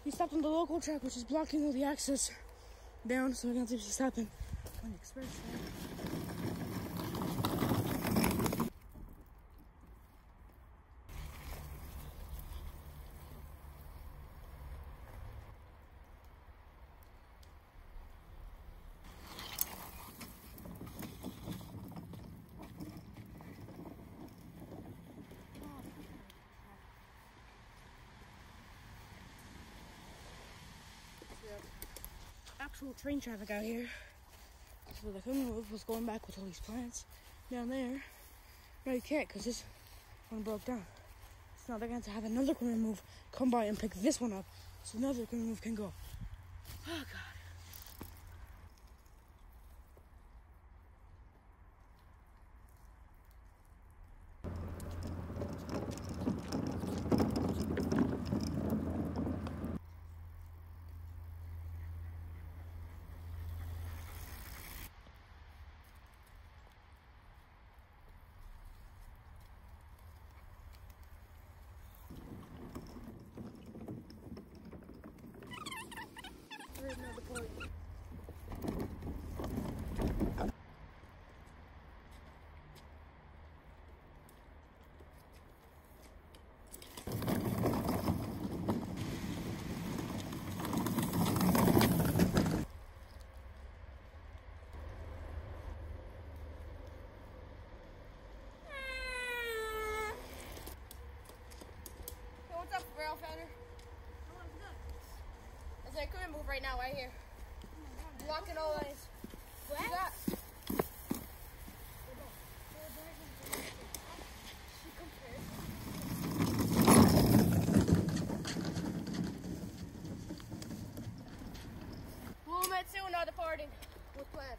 We stopped on the local track, which is blocking all the access down, so we're gonna have to stop on the express track. Actual train traffic out here. So the move was going back with all these plants down there. No, you can't because this one broke down. So now they're going to have another quick move come by and pick this one up so another quick move can go. Oh, God. There's another point. Hey, what's up, Rail Founder? There's an equipment move right now, right here. Blocking all lanes. What you got? We'll meet soon, now departing with plans.